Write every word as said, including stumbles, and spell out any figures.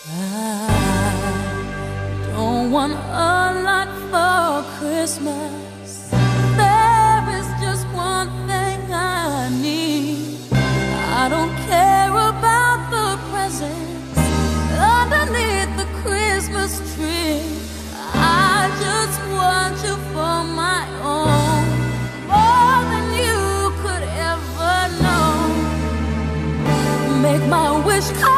I don't want a lot for Christmas. There is just one thing I need. I don't care about the presents underneath the Christmas tree. I just want you for my own, more than you could ever know. Make my wish come